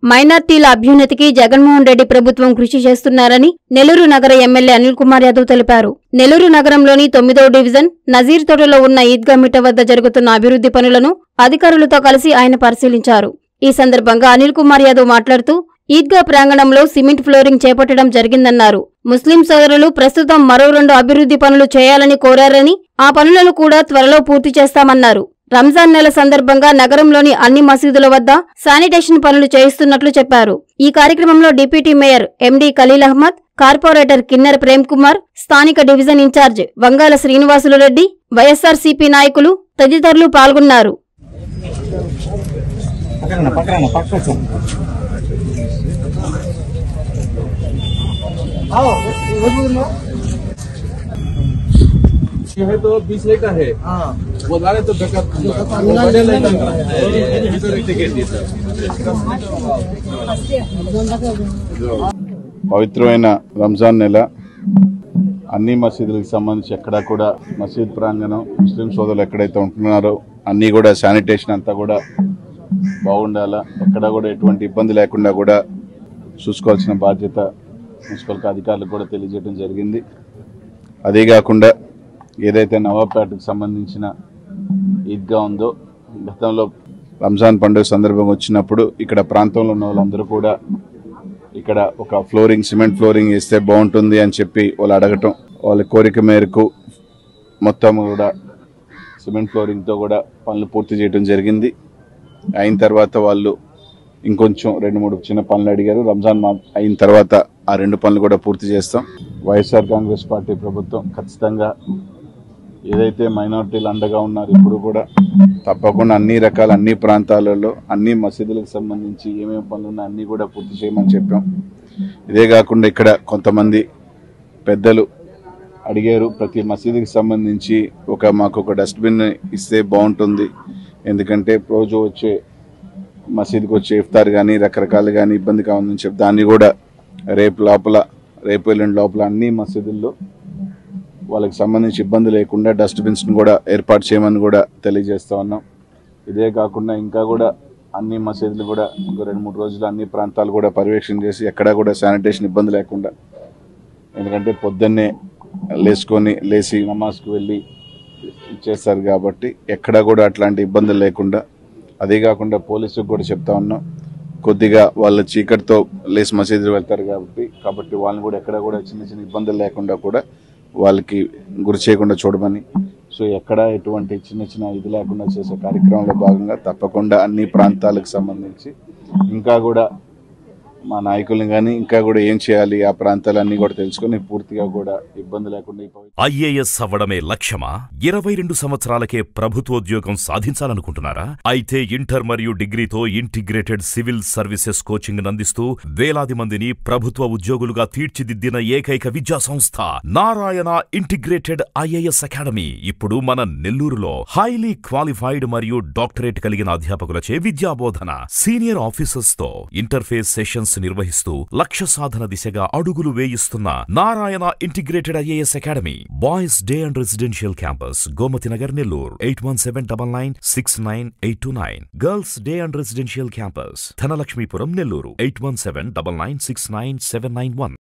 మైనార్టీల అభ్యున్నతికి జగన్మోహన్ రెడ్డి ప్రభుత్వం కృషి చేస్తున్నారని నెల్లూరు నగర ఎమ్మెల్యే అనిల్ కుమార్ యాదవ్ తెలిపారు. నెల్లూరు నగరంలోని 9వ డివిజన్ నజీర్ తోటలో ఉన్న ఈద్గా మిట్ట వద్ద జరుగుతున్న అభివృద్ధి పనులను అధికారులతో కలిసి ఆయన పరిశీలించారు. ఈ సందర్భంగా అనిల్ కుమార్ యాదవ్ మాట్లాడుతూ ఈద్గా ప్రాంగణంలో సిమెంట్ ఫ్లోరింగ్ చేపట్టడం జరిగిందన్నారు. ముస్లిం సోదరులు ప్రస్తుతం మరో 2 అభివృద్ధి పనులు చేయాలని కోరారని ఆ పనులను కూడా త్వరలో పూర్తి చేస్తామన్నారు. రంజాన్ నెల సందర్భంగా నగరంలోని అన్ని మసీదుల వద్ద శానిటేషన్ పనులు చేయిస్తున్నట్లు చెప్పారు. ఈ కార్యక్రమంలో deputy mayor MD Khaleel Ahmed, corporator Kinnera Prem Kumar, స్థానిక division in charge Vangala Srinivasulu Reddy, YSRCP నాయకులు తదితరులు పాల్గొన్నారు. है तो 20 लीटर है, वो डाले तो बैकअप పవిత్రమైన రంజాన్ నెల అన్ని మసీదులకు సంబంధించి ఎక్కడా కూడా మసీద్ ప్రాంగణం ముస్లిం సోదరులు ఎక్కడైతే ఉంటున్నారో అన్నీ కూడా శానిటేషన్ అంతా కూడా బాగుండాలా, ఎక్కడా కూడా ఎటువంటి ఇబ్బంది లేకుండా కూడా చూసుకోవాల్సిన బాధ్యత మున్సిపల్ అధికారులకు కూడా తెలియజేయడం జరిగింది. అదే కాకుండా ఏదైతే నవాబ్పేటకు సంబంధించిన ఈద్గా ఉందో గతంలో రంజాన్ పండుగ సందర్భంగా వచ్చినప్పుడు ఇక్కడ ప్రాంతంలో ఉన్న వాళ్ళందరూ కూడా ఇక్కడ ఒక సిమెంట్ ఫ్లోరింగ్ వేస్తే బాగుంటుంది అని చెప్పి వాళ్ళు అడగటం, వాళ్ళ కోరిక మేరకు మొత్తం కూడా సిమెంట్ ఫ్లోరింగ్తో కూడా పనులు పూర్తి చేయడం జరిగింది. అయిన తర్వాత వాళ్ళు ఇంకొంచెం 2-3 చిన్న పనులు అడిగారు. రంజాన్ అయిన తర్వాత ఆ 2 పనులు కూడా పూర్తి చేస్తాం. వైఎస్ఆర్ కాంగ్రెస్ పార్టీ ప్రభుత్వం ఖచ్చితంగా ఏదైతే మైనారిటీలు అండగా ఉన్నారు ఇప్పుడు కూడా తప్పకుండా అన్ని ప్రాంతాలలో అన్ని మసీదులకు సంబంధించి ఏమేమి పనులు ఉన్నా అన్నీ కూడా పూర్తి చేయమని చెప్పాం. ఇదే కాకుండా ఇక్కడ కొంతమంది పెద్దలు అడిగారు, ప్రతి మసీదుకి సంబంధించి మాకు ఒక డస్ట్బిన్ ఇస్తే బాగుంటుంది, ఎందుకంటే రోజు వచ్చే మసీదుకి వచ్చే ఇఫ్తార్ కానీ రకరకాలు కానీ ఇబ్బంది కావాలని చెప్పి దాన్ని కూడా రేపు ఎల్లుండి లోపల అన్ని మసీదుల్లో వాళ్ళకి సంబంధించి ఇబ్బంది లేకుండా డస్ట్బిన్స్ను కూడా ఏర్పాటు చేయమని కూడా తెలియజేస్తూ ఉన్నాం. ఇదే కాకుండా ఇంకా కూడా అన్ని మసీదులు కూడా ఇంకో 2-3 రోజులు అన్ని ప్రాంతాలు కూడా పర్యవేక్షణ చేసి ఎక్కడా కూడా శానిటేషన్ ఇబ్బంది లేకుండా, ఎందుకంటే పొద్దున్నే లేచి నమాజ్కి వెళ్ళి ఇచ్చేస్తారు కాబట్టి ఎక్కడా కూడా అట్లాంటి ఇబ్బందులు లేకుండా, అదే కాకుండా పోలీసులకు కూడా చెప్తా ఉన్నాం, కొద్దిగా వాళ్ళ చీకటితో లేచి మసీదులు వెళ్తారు కాబట్టి వాళ్ళని కూడా ఎక్కడ కూడా చిన్న ఇబ్బందులు లేకుండా కూడా వాళ్ళకి గురి చేయకుండా చూడమని, సో ఎక్కడ ఎటువంటి చిన్న ఇది లేకుండా చేసే కార్యక్రమంలో భాగంగా తప్పకుండా అన్ని ప్రాంతాలకు సంబంధించి ఇంకా కూడా మా నాయకులను కానీ ఇంకా కూడా ఏం చేయాలి ఆ ప్రాంతాలన్నీ కూడా తెలుసుకుని పూర్తిగా కూడా ఇబ్బంది లేకుండా. ఐఏఎస్ అవ్వడమే లక్ష్యమా? 22 సంవత్సరాలకే ప్రభుత్వోద్యోగం సాధించాలనుకుంటున్నారా? అయితే ఇంటర్ మరియు డిగ్రీతో ఇంటిగ్రేటెడ్ సివిల్ సర్వీసెస్ కోచింగ్ అందిస్తూ వేలాది మందిని ప్రభుత్వ ఉద్యోగులుగా తీర్చిదిద్దిన ఏకైక విద్యా సంస్థ నారాయణ ఇంటిగ్రేటెడ్ ఐఏఎస్ అకాడమీ ఇప్పుడు మన నెల్లూరులో హైలీ క్వాలిఫైడ్ మరియు డాక్టరేట్ కలిగిన అధ్యాపకులచే విద్యాబోధన, సీనియర్ ఆఫీసర్స్ తో ఇంటర్ఫేస్ సెషన్స్ నిర్వహిస్తూ లక్ష్య సాధన దిశగా అడుగులు వేయిస్తున్న Narayana integrated IAS academy boys day and residential campus Gomathi Nagar Nellore 8179969829, girls day and residential campus Dhanalakshmipuram Nellore 8179969791.